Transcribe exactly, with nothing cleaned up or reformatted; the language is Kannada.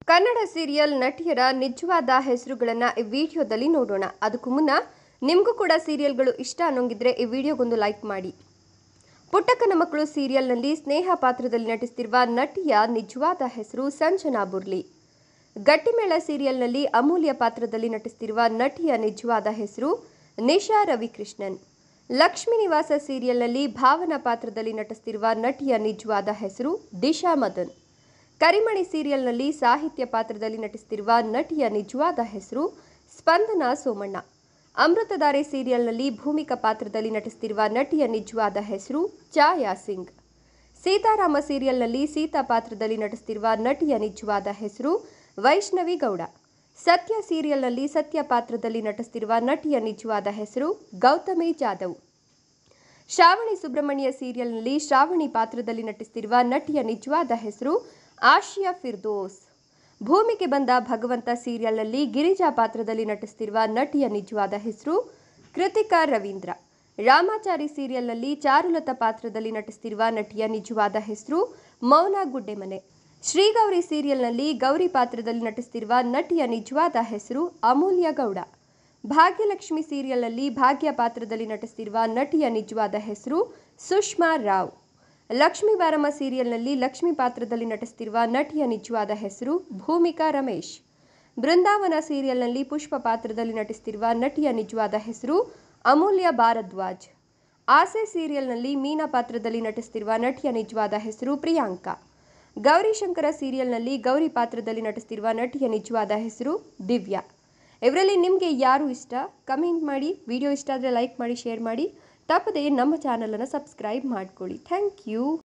ಕನ್ನಡ ಸೀರಿಯಲ್ ನಟಿಯರ ನಿಜವಾದ ಹೆಸರುಗಳನ್ನು ಈ ವಿಡಿಯೋದಲ್ಲಿ ನೋಡೋಣ. ಅದಕ್ಕೂ ಮುನ್ನ ನಿಮಗೂ ಕೂಡ ಸೀರಿಯಲ್ಗಳು ಇಷ್ಟ ಅನ್ನೋಂಗಿದ್ರೆ ಈ ವಿಡಿಯೋಗೊಂದು ಲೈಕ್ ಮಾಡಿ. ಪುಟ್ಟಕ್ಕನ ಮಕ್ಕಳು ಸೀರಿಯಲ್ನಲ್ಲಿ ಸ್ನೇಹ ಪಾತ್ರದಲ್ಲಿ ನಟಿಸುತ್ತಿರುವ ನಟಿಯ ನಿಜವಾದ ಹೆಸರು ಸಂಜನಾ ಬುರ್ಲಿ. ಗಟ್ಟಿಮೇಳ ಸೀರಿಯಲ್ನಲ್ಲಿ ಅಮೂಲ್ಯ ಪಾತ್ರದಲ್ಲಿ ನಟಿಸುತ್ತಿರುವ ನಟಿಯ ನಿಜವಾದ ಹೆಸರು ನಿಶಾ ರವಿಕೃಷ್ಣನ್. ಲಕ್ಷ್ಮೀ ನಿವಾಸ ಸೀರಿಯಲ್ನಲ್ಲಿ ಭಾವನಾ ಪಾತ್ರದಲ್ಲಿ ನಟಿಸುತ್ತಿರುವ ನಟಿಯ ನಿಜವಾದ ಹೆಸರು ದಿಶಾ ಮದನ್. ಕರಿಮಣಿ ಸೀರಿಯಲ್ನಲ್ಲಿ ಸಾಹಿತ್ಯ ಪಾತ್ರದಲ್ಲಿ ನಟಿಸುತ್ತಿರುವ ನಟಿಯ ನಿಜವಾದ ಹೆಸರು ಸ್ಪಂದನ ಸೋಮಣ್ಣ. ಅಮೃತಧಾರೆ ಸೀರಿಯಲ್ನಲ್ಲಿ ಭೂಮಿಕಾ ಪಾತ್ರದಲ್ಲಿ ನಟಿಸುತ್ತಿರುವ ನಟಿಯ ನಿಜವಾದ ಹೆಸರು ಛಾಯಾ ಸಿಂಗ್. ಸೀತಾರಾಮ ಸೀರಿಯಲ್ನಲ್ಲಿ ಸೀತಾ ಪಾತ್ರದಲ್ಲಿ ನಟಿಸುತ್ತಿರುವ ನಟಿಯ ನಿಜವಾದ ಹೆಸರು ವೈಷ್ಣವಿ ಗೌಡ. ಸತ್ಯ ಸೀರಿಯಲ್ನಲ್ಲಿ ಸತ್ಯ ಪಾತ್ರದಲ್ಲಿ ನಟಿಸುತ್ತಿರುವ ನಟಿಯ ನಿಜವಾದ ಹೆಸರು ಗೌತಮಿ ಜಾಧವ್. ಶ್ರಾವಣಿ ಸುಬ್ರಹ್ಮಣ್ಯ ಸೀರಿಯಲ್ನಲ್ಲಿ ಶ್ರಾವಣಿ ಪಾತ್ರದಲ್ಲಿ ನಟಿಸುತ್ತಿರುವ ನಟಿಯ ನಿಜವಾದ ಹೆಸರು ಆಶಿಯಾ ಫಿರ್ದೋಸ್. ಭೂಮಿಗೆ ಬಂದ ಭಗವಂತ ಸೀರಿಯಲ್ನಲ್ಲಿ ಗಿರಿಜಾ ಪಾತ್ರದಲ್ಲಿ ನಟಿಸುತ್ತಿರುವ ನಟಿಯ ನಿಜವಾದ ಹೆಸರು ಕೃತಿಕಾ ರವೀಂದ್ರ. ರಾಮಾಚಾರಿ ಸೀರಿಯಲ್ನಲ್ಲಿ ಚಾರುಲತಾ ಪಾತ್ರದಲ್ಲಿ ನಟಿಸುತ್ತಿರುವ ನಟಿಯ ನಿಜವಾದ ಹೆಸರು ಮೌನಾ ಗುಡ್ಡೆಮನೆ. ಶ್ರೀಗೌರಿ ಸೀರಿಯಲ್ನಲ್ಲಿ ಗೌರಿ ಪಾತ್ರದಲ್ಲಿ ನಟಿಸುತ್ತಿರುವ ನಟಿಯ ನಿಜವಾದ ಹೆಸರು ಅಮೂಲ್ಯ ಗೌಡ. ಭಾಗ್ಯಲಕ್ಷ್ಮಿ ಸೀರಿಯಲ್ನಲ್ಲಿ ಭಾಗ್ಯ ಪಾತ್ರದಲ್ಲಿ ನಟಿಸುತ್ತಿರುವ ನಟಿಯ ನಿಜವಾದ ಹೆಸರು ಸುಷ್ಮಾ ರಾವ್. ಲಕ್ಷ್ಮೀ ಬಾರಮ್ಮ ಸೀರಿಯಲ್ನಲ್ಲಿ ಲಕ್ಷ್ಮಿ ಪಾತ್ರದಲ್ಲಿ ನಟಿಸುತ್ತಿರುವ ನಟಿಯ ನಿಜವಾದ ಹೆಸರು ಭೂಮಿಕಾ ರಮೇಶ್. ಬೃಂದಾವನ ಸೀರಿಯಲ್ನಲ್ಲಿ ಪುಷ್ಪ ಪಾತ್ರದಲ್ಲಿ ನಟಿಸುತ್ತಿರುವ ನಟಿಯ ನಿಜವಾದ ಹೆಸರು ಅಮೂಲ್ಯ ಭಾರದ್ವಾಜ್. ಆಸೆ ಸೀರಿಯಲ್ನಲ್ಲಿ ಮೀನಾ ಪಾತ್ರದಲ್ಲಿ ನಟಿಸುತ್ತಿರುವ ನಟಿಯ ನಿಜವಾದ ಹೆಸರು ಪ್ರಿಯಾಂಕಾ. ಗೌರಿಶಂಕರ ಸೀರಿಯಲ್ನಲ್ಲಿ ಗೌರಿ ಪಾತ್ರದಲ್ಲಿ ನಟಿಸುತ್ತಿರುವ ನಟಿಯ ನಿಜವಾದ ಹೆಸರು ದಿವ್ಯಾ. ಇವರಲ್ಲಿ ನಿಮಗೆ ಯಾರು ಇಷ್ಟ ಕಮೆಂಟ್ ಮಾಡಿ. ವಿಡಿಯೋ ಇಷ್ಟ ಆದರೆ ಲೈಕ್ ಮಾಡಿ, ಶೇರ್ ಮಾಡಿ. ತಪ್ಪದೇ ನಮ್ಮ ಚಾನಲನ್ನು ಸಬ್ಸ್ಕ್ರೈಬ್ ಮಾಡ್ಕೊಳ್ಳಿ. Thank you.